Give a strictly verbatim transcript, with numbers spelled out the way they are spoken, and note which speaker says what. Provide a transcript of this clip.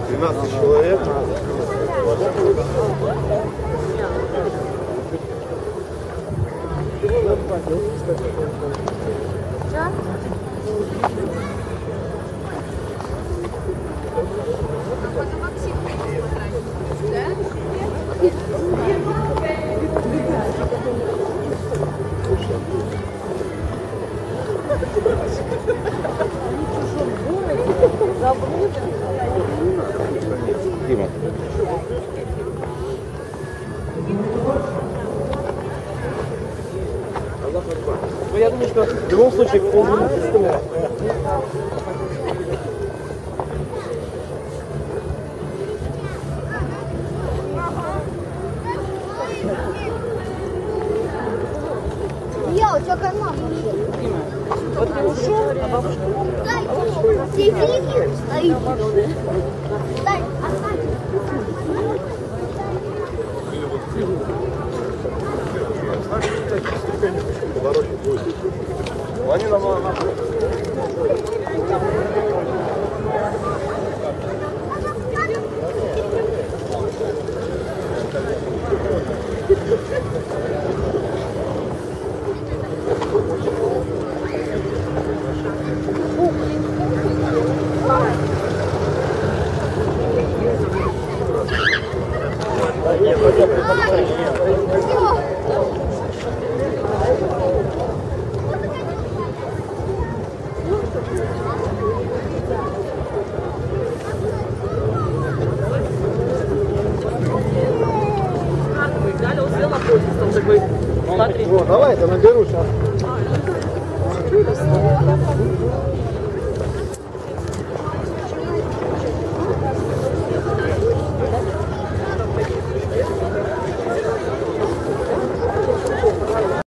Speaker 1: двенадцать человек.
Speaker 2: Дима.
Speaker 3: Ну, я думаю, что в любом случае полный представляет.
Speaker 4: Я, у тебя карман вообще. Вот ты ушел, а бабушка? Дай, здесь телевизор стоит. Дай, оставь.
Speaker 1: Они нам
Speaker 3: Взяли, он сел напротив, там такой, смотри.
Speaker 1: давай, я наберу сейчас.